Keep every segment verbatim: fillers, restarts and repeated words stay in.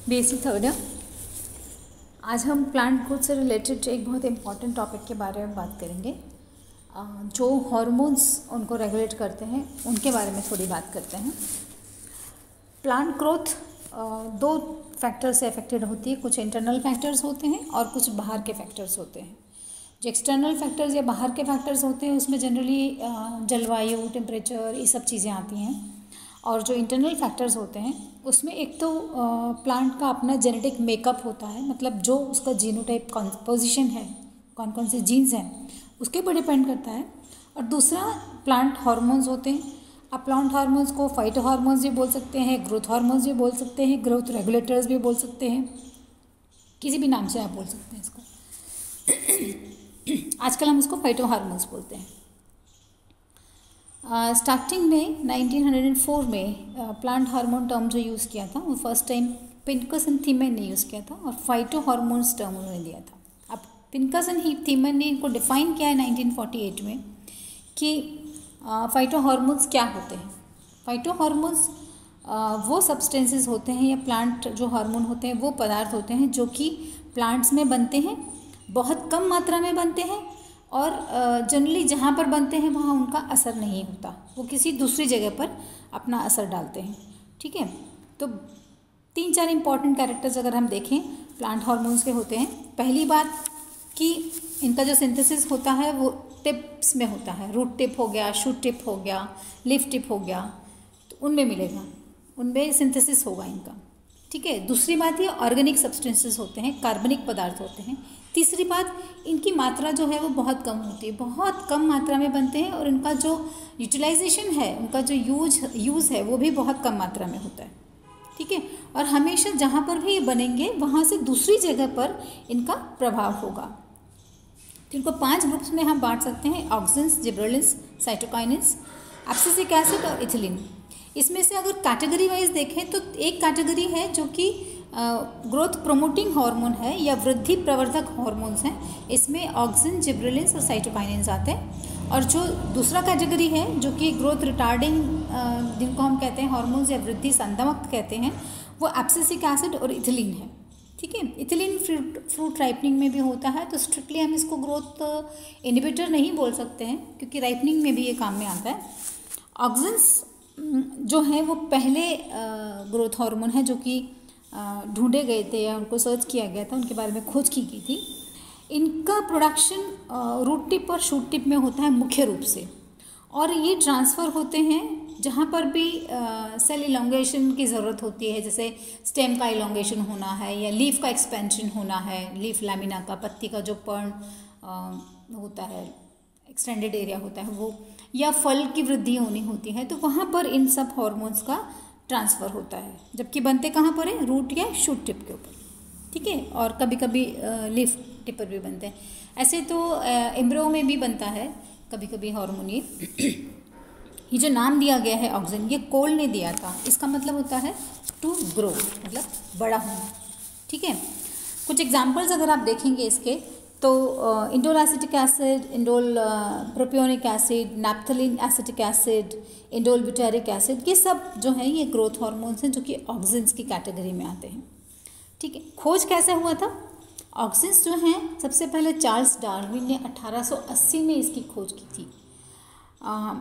Basic third है। आज हम प्लांट ग्रोथ से रिलेटेड एक बहुत इम्पॉर्टेंट टॉपिक के बारे में बात करेंगे। जो हॉर्मोन्स उनको रेगुलेट करते हैं उनके बारे में थोड़ी बात करते हैं। प्लांट ग्रोथ दो फैक्टर से अफेक्टेड होती है, कुछ इंटरनल फैक्टर्स होते हैं और कुछ बाहर के फैक्टर्स होते हैं। जो एक्सटर्नल फैक्टर्स या बाहर के फैक्टर्स होते हैं उसमें जनरली जलवायु, टेम्परेचर, ये सब चीज़ें आती हैं। और जो इंटरनल फैक्टर्स होते हैं उसमें एक तो प्लांट का अपना जेनेटिक मेकअप होता है, मतलब जो उसका जीनोटाइप कॉम्पोजिशन है, कौन कौन से जीन्स हैं उसके ऊपर डिपेंड करता है। और दूसरा प्लांट हार्मोन्स होते हैं। आप प्लांट हार्मोन्स को फाइटो हार्मोन्स भी बोल सकते हैं, ग्रोथ हार्मोन्स भी बोल सकते हैं, ग्रोथ रेगुलेटर्स भी बोल सकते हैं, किसी भी नाम से आप बोल सकते हैं इसको। आजकल हम उसको फाइटो हार्मोन्स बोलते हैं। स्टार्टिंग uh, में नाइनटीन हंड्रेड फोर में प्लांट हार्मोन टर्म जो यूज़ किया था वो first time Pincus and Thimann ने यूज़ किया था और फाइटो हार्मोन्स टर्म उन्होंने दिया था। अब पिनकस एंड थीमन ने इनको डिफ़ाइन किया है नाइनटीन फोर्टी एट में कि फाइटो हार्मोन्स क्या होते हैं। फाइटो हार्मोन्स uh, वो सब्सटेंसेस होते हैं या प्लांट जो हार्मोन होते हैं वो पदार्थ होते हैं जो कि प्लांट्स में बनते हैं, बहुत कम मात्रा में बनते हैं और जनरली जहाँ पर बनते हैं वहाँ उनका असर नहीं होता, वो किसी दूसरी जगह पर अपना असर डालते हैं। ठीक है, तो तीन चार इंपॉर्टेंट कैरेक्टर्स अगर हम देखें प्लांट हार्मोन्स के होते हैं। पहली बात कि इनका जो सिंथेसिस होता है वो टिप्स में होता है, रूट टिप हो गया, शूट टिप हो गया, लीफ टिप हो गया, तो उनमें मिलेगा, उनमें सिंथेसिस होगा इनका। ठीक है, दूसरी बात ये ऑर्गेनिक सब्सटेंसेस होते हैं, कार्बनिक पदार्थ होते हैं। तीसरी बात इनकी मात्रा जो है वो बहुत कम होती है, बहुत कम मात्रा में बनते हैं और इनका जो यूटिलाइजेशन है, उनका जो यूज यूज़ है वो भी बहुत कम मात्रा में होता है। ठीक है, और हमेशा जहाँ पर भी ये बनेंगे वहाँ से दूसरी जगह पर इनका प्रभाव होगा। तो इनको पांच ग्रुप्स में हम बांट सकते हैं, auxins, gibberellins, cytokinins, abscisic acid और इथिलीन। इसमें से अगर कैटेगरी वाइज देखें तो एक कैटेगरी है जो कि ग्रोथ प्रोमोटिंग हार्मोन है या वृद्धि प्रवर्धक हार्मोन्स हैं, इसमें ऑक्सिन, जिबरेलिन्स और साइटोकाइनिन्स आते हैं। और जो दूसरा कैटेगरी है जो कि ग्रोथ रिटार्डिंग, जिनको हम कहते हैं हार्मोन्स या वृद्धि संदमक कहते हैं, वो एब्सिसिक एसिड और इथिलीन है। ठीक है, इथिलीन फ्रूट फ्रूट राइपनिंग में भी होता है, तो स्ट्रिक्टली हम इसको ग्रोथ इनहिबिटर नहीं बोल सकते हैं क्योंकि राइपनिंग में भी ये काम में आता है। ऑक्सिन्स जो है वो पहले ग्रोथ हार्मोन है जो कि ढूंढे गए थे या उनको सर्च किया गया था, उनके बारे में खोज की गई थी। इनका प्रोडक्शन रूट टिप और शूट टिप में होता है मुख्य रूप से, और ये ट्रांसफ़र होते हैं जहाँ पर भी सेल इलोंगेशन की ज़रूरत होती है, जैसे स्टेम का इलोंगेशन होना है या लीफ का एक्सपेंशन होना है, लीफ लैमिना का, पत्ती का जो पर्ण होता है, एक्सटेंडेड एरिया होता है वो, या फल की वृद्धि होनी होती है, तो वहाँ पर इन सब हार्मोन्स का ट्रांसफ़र होता है। जबकि बनते कहाँ पर है, रूट या शूट टिप के ऊपर। ठीक है, और कभी कभी लीफ टिप पर भी बनते हैं। ऐसे तो एम्ब्रियो में भी बनता है कभी कभी हार्मोन। ये ये जो नाम दिया गया है ऑक्सिन, ये कोल ने दिया था, इसका मतलब होता है टू ग्रो, मतलब बड़ा होना। ठीक है, कुछ एग्जाम्पल्स अगर आप देखेंगे इसके तो indole acetic acid, indole propionic acid, naphthalene acetic acid, indole butyric acid, ये सब जो हैं ये ग्रोथ हार्मोन्स हैं जो कि ऑक्सिन्स की कैटेगरी में आते हैं। ठीक है, खोज कैसे हुआ था? ऑक्सिन्स जो हैं सबसे पहले चार्ल्स डार्विन ने अठारह सौ अस्सी में इसकी खोज की थी। आ,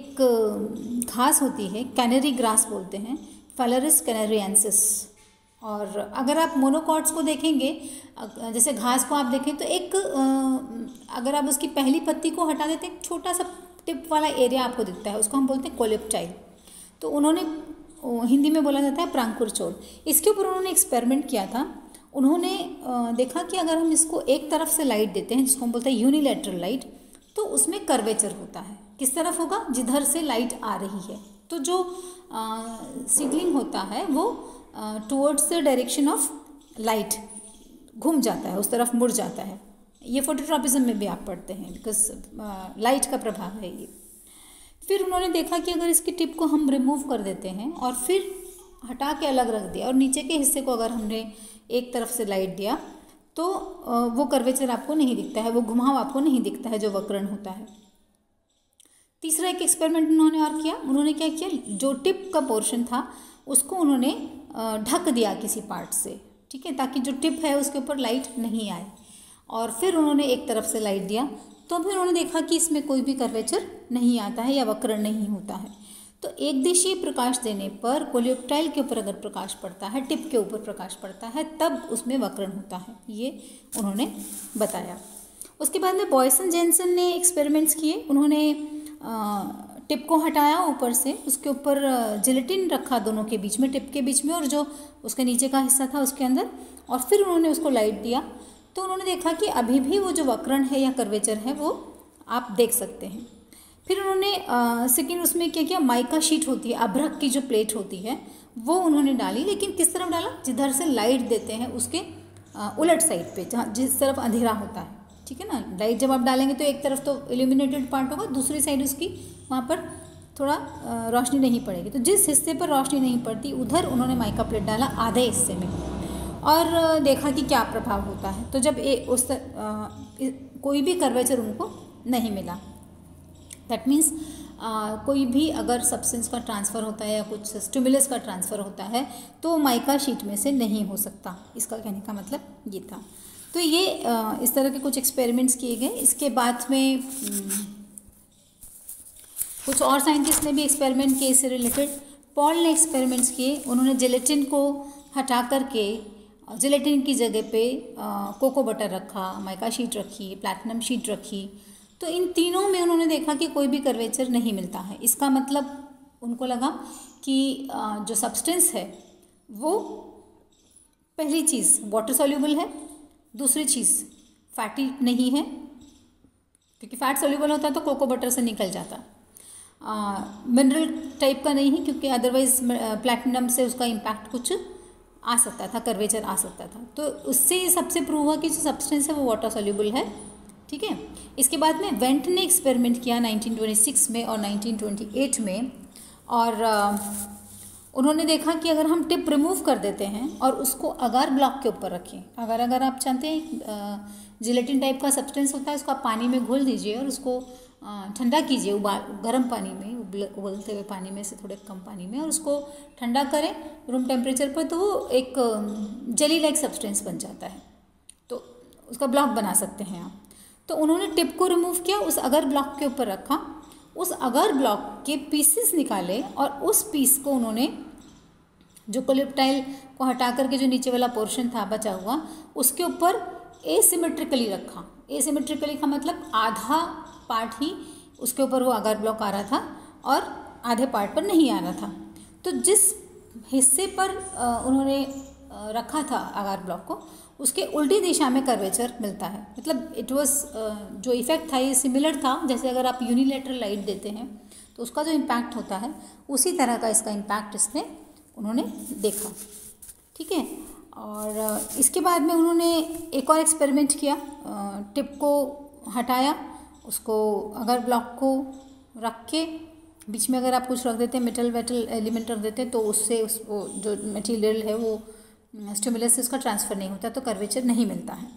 एक घास होती है, कैनरी ग्रास बोलते हैं, फेलरिस कैनेरियंसिस, और अगर आप मोनोकॉट्स को देखेंगे, जैसे घास को आप देखें तो एक अगर आप उसकी पहली पत्ती को हटा देते हैं, एक छोटा सा टिप वाला एरिया आपको दिखता है, उसको हम बोलते हैं कोलेप्टाइल। तो उन्होंने, हिंदी में बोला जाता है प्रांकुर छोड़, इसके ऊपर उन्होंने एक्सपेरिमेंट किया था। उन्होंने देखा कि अगर हम इसको एक तरफ से लाइट देते हैं, जिसको हम बोलते हैं यूनिलैटरल लाइट, तो उसमें कर्वेचर होता है। किस तरफ होगा? जिधर से लाइट आ रही है। तो जो सीडलिंग होता है वो towards the direction of light घूम जाता है, उस तरफ मुड़ जाता है। ये फोटोट्रॉपिज्म में भी आप पढ़ते हैं, बिकॉज लाइट का प्रभाव है ये। फिर उन्होंने देखा कि अगर इसकी टिप को हम रिमूव कर देते हैं और फिर हटा के अलग रख दिया और नीचे के हिस्से को अगर हमने एक तरफ से लाइट दिया तो वो कर्वेचर आपको नहीं दिखता है, वो घुमाव आपको नहीं दिखता है जो वक्रण होता है। तीसरा एक एक्सपेरिमेंट उन्होंने और किया। उन्होंने क्या किया, जो टिप का पोर्शन था उसको उन्होंने ढक दिया किसी पार्ट से, ठीक है, ताकि जो टिप है उसके ऊपर लाइट नहीं आए। और फिर उन्होंने एक तरफ से लाइट दिया तो फिर उन्होंने देखा कि इसमें कोई भी कर्वेचर नहीं आता है या वक्र नहीं होता है। तो एक दिशीय प्रकाश देने पर कोलियोप्टाइल के ऊपर अगर प्रकाश पड़ता है, टिप के ऊपर प्रकाश पड़ता है, तब उसमें वक्रण होता है, ये उन्होंने बताया। उसके बाद में बॉयसन जेनसन ने एक्सपेरिमेंट्स किए। उन्होंने टिप को हटाया ऊपर से, उसके ऊपर जिलेटिन रखा दोनों के बीच में, टिप के बीच में और जो उसके नीचे का हिस्सा था उसके अंदर, और फिर उन्होंने उसको लाइट दिया। तो उन्होंने देखा कि अभी भी वो जो वक्रण है या कर्वेचर है वो आप देख सकते हैं। फिर उन्होंने सेकेंड उसमें क्या किया, माइका शीट होती है, अभ्रक की जो प्लेट होती है वो उन्होंने डाली, लेकिन किस तरफ डाला, जिधर से लाइट देते हैं उसके आ, उलट साइड पे, जहाँ जिस तरफ अंधेरा होता है, ठीक है ना। लाइट जब आप डालेंगे तो एक तरफ तो इल्यूमिनेटेड पार्ट होगा, दूसरी साइड उसकी वहाँ पर थोड़ा रोशनी नहीं पड़ेगी। तो जिस हिस्से पर रोशनी नहीं पड़ती उधर उन्होंने माइका प्लेट डाला आधे हिस्से में, और देखा कि क्या प्रभाव होता है। तो जब ए, उस तर, आ, कोई भी कर्वेचर उनको नहीं मिला। दैट मीन्स कोई भी अगर सब्सटेंस का ट्रांसफ़र होता है या कुछ स्टिमुलस का ट्रांसफ़र होता है तो माइका शीट में से नहीं हो सकता, इसका कहने का मतलब ये था। तो ये आ, इस तरह के कुछ एक्सपेरिमेंट्स किए गए। इसके बाद में कुछ और साइंटिस्ट ने भी एक्सपेरिमेंट किए इससे रिलेटेड। पॉल ने एक्सपेरिमेंट्स किए। उन्होंने जिलेटिन को हटा करके जिलेटिन की जगह पे कोको बटर रखा, माइका शीट रखी, प्लैटिनम शीट रखी। तो इन तीनों में उन्होंने देखा कि कोई भी कर्वेचर नहीं मिलता है। इसका मतलब उनको लगा कि जो सब्सटेंस है वो पहली चीज़ वाटर सॉल्यूबल है, दूसरी चीज़ फैटी नहीं है, क्योंकि फैट सॉल्यूबल होता तो कोको बटर से निकल जाता। मिनरल टाइप का नहीं है, क्योंकि अदरवाइज प्लैटिनम से उसका इम्पैक्ट कुछ आ सकता था, कर्वेचर आ सकता था। तो उससे सबसे प्रूव हुआ कि जो सब्सटेंस है वो वाटर सॉल्यूबल है, ठीक है। इसके बाद में वेंट ने एक्सपेरिमेंट किया नाइनटीन ट्वेंटी सिक्स में और नाइनटीन ट्वेंटी एट में, और आ, उन्होंने देखा कि अगर हम टिप रिमूव कर देते हैं और उसको अगार ब्लॉक के ऊपर रखें, अगर अगर आप चाहते हैं जिलेटिन टाइप का सब्सटेंस होता है, उसको आप पानी में घोल दीजिए और उसको ठंडा कीजिए, उबाल गर्म पानी में, उबलते हुए पानी में से थोड़े कम पानी में, और उसको ठंडा करें रूम टेम्परेचर पर, तो वो एक जेली लाइक सब्सटेंस बन जाता है। तो उसका ब्लॉक बना सकते हैं आप। तो उन्होंने टिप को रिमूव किया, उस अगर ब्लॉक के ऊपर रखा, उस अगर ब्लॉक के पीसेस निकाले और उस पीस को उन्होंने जो कोलियोप्टाइल को हटा करके जो नीचे वाला पोर्शन था बचा हुआ, उसके ऊपर एसिमेट्रिकली रखा। एसिमेट्रिकली का मतलब आधा पार्ट ही उसके ऊपर वो अगर ब्लॉक आ रहा था और आधे पार्ट पर नहीं आ रहा था। तो जिस हिस्से पर उन्होंने रखा था अगर ब्लॉक को, उसके उल्टी दिशा में कर्वेचर मिलता है। मतलब इट वाज जो इफ़ेक्ट था ये सिमिलर था, जैसे अगर आप यूनिलेटरल लाइट देते हैं तो उसका जो इम्पैक्ट होता है उसी तरह का इसका इम्पैक्ट इसमें उन्होंने देखा, ठीक है। और इसके बाद में उन्होंने एक और एक्सपेरिमेंट किया, टिप को हटाया, उसको अगर ब्लॉक को रख के बीच में अगर आप कुछ रख देते हैं, मेटल वेटल एलिमेंट रख देते हैं, तो उससे उस वो जो मटेरियल है वो स्टिमुलस से उसका ट्रांसफ़र नहीं होता, तो कर्वेचर नहीं मिलता है।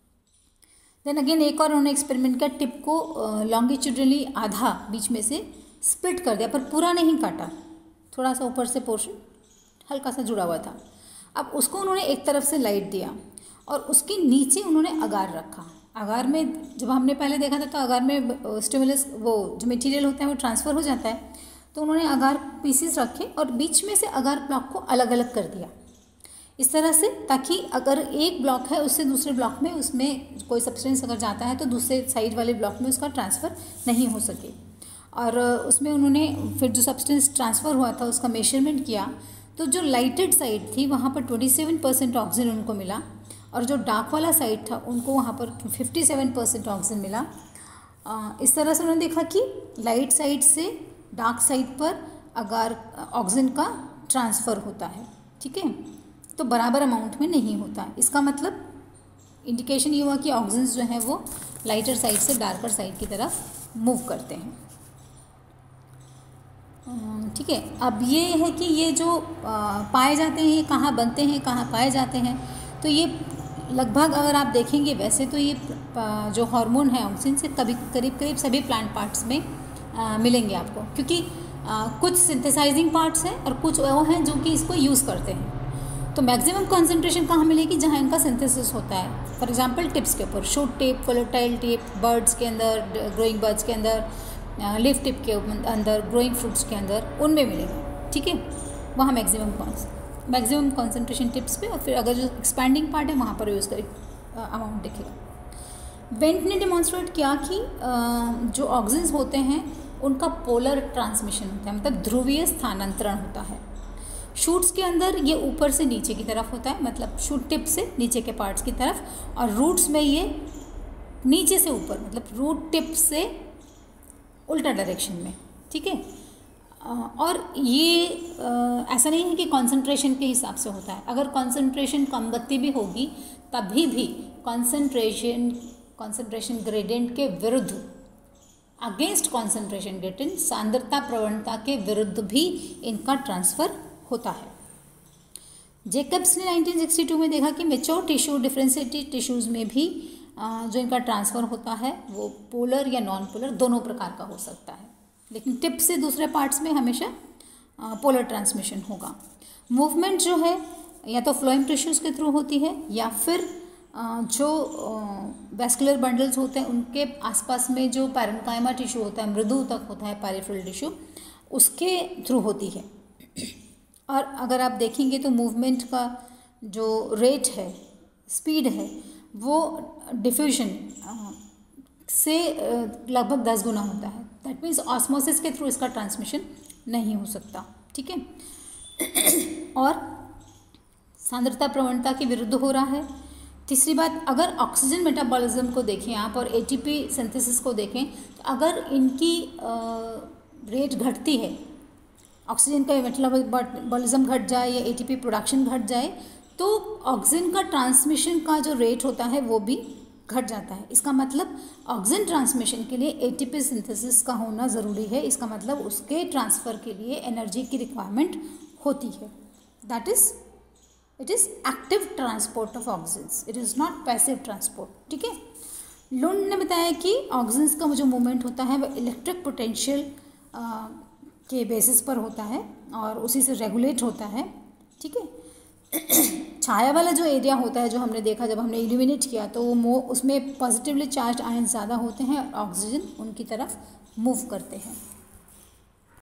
देन अगेन एक और उन्होंने एक्सपेरिमेंट किया, टिप को लॉन्गिट्यूडनली आधा बीच में से स्प्लिट कर दिया, पर पूरा नहीं काटा, थोड़ा सा ऊपर से पोर्शन हल्का सा जुड़ा हुआ था। अब उसको उन्होंने एक तरफ से लाइट दिया और उसके नीचे उन्होंने अगार रखा। अगार में जब हमने पहले देखा था तो अगार में स्टिमुलस वो जो मटेरियल होता है वो ट्रांसफ़र हो जाता है, तो उन्होंने अगार पीसेस रखे और बीच में से अगार ब्लॉक को अलग अलग कर दिया इस तरह से, ताकि अगर एक ब्लॉक है उससे दूसरे ब्लॉक में उसमें कोई सब्सटेंस अगर जाता है तो दूसरे साइड वाले ब्लॉक में उसका ट्रांसफ़र नहीं हो सके। और उसमें उन्होंने फिर जो सब्सटेंस ट्रांसफ़र हुआ था उसका मेजरमेंट किया, तो जो लाइटेड साइड थी वहाँ पर सत्ताईस परसेंट ऑक्सीजन उनको मिला, और जो डार्क वाला साइड था उनको वहाँ पर सत्तावन परसेंट ऑक्सीजन मिला। इस तरह से उन्होंने देखा कि लाइट साइड से डार्क साइड पर अगर ऑक्सीजन का ट्रांसफ़र होता है, ठीक है, तो बराबर अमाउंट में नहीं होता। इसका मतलब इंडिकेशन ये हुआ कि ऑक्सीजन जो है वो लाइटर साइड से डार्कर साइड की तरफ मूव करते हैं, ठीक है। अब ये है कि ये जो पाए जाते हैं, ये कहाँ बनते हैं, कहाँ पाए जाते हैं, तो ये लगभग अगर आप देखेंगे वैसे तो ये जो हार्मोन है ऑक्सीजन से कभी करीब करीब सभी प्लांट पार्ट्स में आ, मिलेंगे आपको, क्योंकि आ, कुछ सिंथेसाइजिंग पार्ट्स हैं और कुछ वो हैं जो कि इसको यूज़ करते हैं। तो मैक्सिमम कॉन्सेंट्रेशन कहाँ मिलेगी? जहाँ इनका सिंथेसिस होता है। फॉर एग्जांपल टिप्स के ऊपर, shoot tip, volatile tip, birds के अंदर, ग्रोइंग बर्ड्स के अंदर, लीफ टिप के अंदर, ग्रोइंग फ्रूट्स के अंदर, उनमें मिलेगा। ठीक है, वहाँ मैक्सिमम मैक्सिमम कॉन्सेंट्रेशन टिप्स पे, और फिर अगर जो एक्सपैंडिंग पार्ट है वहाँ पर यूज़ करें अमाउंट दिखेगा। वेंट ने डिमॉन्स्ट्रेट किया कि जो ऑक्सीजन होते हैं उनका पोलर ट्रांसमिशन होता है, मतलब ध्रुवीय स्थानांतरण होता है। शूट्स के अंदर ये ऊपर से नीचे की तरफ होता है, मतलब शूट टिप से नीचे के पार्ट्स की तरफ, और रूट्स में ये नीचे से ऊपर, मतलब रूट टिप से उल्टा डायरेक्शन में। ठीक है, और ये ऐसा नहीं है कि कंसंट्रेशन के हिसाब से होता है। अगर कंसंट्रेशन कम गति भी होगी तभी भी कंसंट्रेशन कंसंट्रेशन ग्रेडियंट के विरुद्ध, अगेंस्ट कंसंट्रेशन ग्रेडियंट, सांद्रता प्रवणता के विरुद्ध भी इनका ट्रांसफ़र होता है। जेकब्स ने नाइनटीन सिक्सटी टू में देखा कि मेच्योर टिश्यू, डिफरेंशिएटेड टिश्यूज़ में भी जो इनका ट्रांसफ़र होता है वो पोलर या नॉन पोलर दोनों प्रकार का हो सकता है, लेकिन टिप से दूसरे पार्ट्स में हमेशा पोलर ट्रांसमिशन होगा। मूवमेंट जो है या तो फ्लोएम टिश्यूज़ के थ्रू होती है, या फिर जो वैस्कुलर बंडल्स होते हैं उनके आसपास में जो पैरेन्काइमा टिश्यू होता है, मृदु तक होता है पेरिफेरल टिश्यू, उसके थ्रू होती है। और अगर आप देखेंगे तो मूवमेंट का जो रेट है, स्पीड है, वो डिफ्यूजन से लगभग दस गुना होता है। दैट मीन्स ऑस्मोसिस के थ्रू इसका ट्रांसमिशन नहीं हो सकता। ठीक है, और सांद्रता प्रवणता के विरुद्ध हो रहा है। तीसरी बात, अगर ऑक्सीजन मेटाबॉलिज्म को देखें आप और एटीपी सिंथेसिस को देखें, तो अगर इनकी रेट घटती है, ऑक्सीजन का मेटाबॉलिज्म घट जाए या एटीपी प्रोडक्शन घट जाए, तो ऑक्सीजन का ट्रांसमिशन का जो रेट होता है वो भी घट जाता है। इसका मतलब ऑक्सीजन ट्रांसमिशन के लिए एटीपी सिंथेसिस का होना ज़रूरी है। इसका मतलब उसके ट्रांसफ़र के लिए एनर्जी की रिक्वायरमेंट होती है। That is it is active transport of oxygen, it is not passive transport. ठीक है, लुंड ने बताया कि ऑक्सीजन का जो मूवमेंट होता है वह इलेक्ट्रिक पोटेंशियल के बेसिस पर होता है और उसी से रेगुलेट होता है। ठीक है, छाया वाला जो एरिया होता है, जो हमने देखा जब हमने इल्यूमिनेट किया, तो वो मो उसमें पॉजिटिवली चार्ज आयन ज़्यादा होते हैं और ऑक्सीजन उनकी तरफ मूव करते हैं।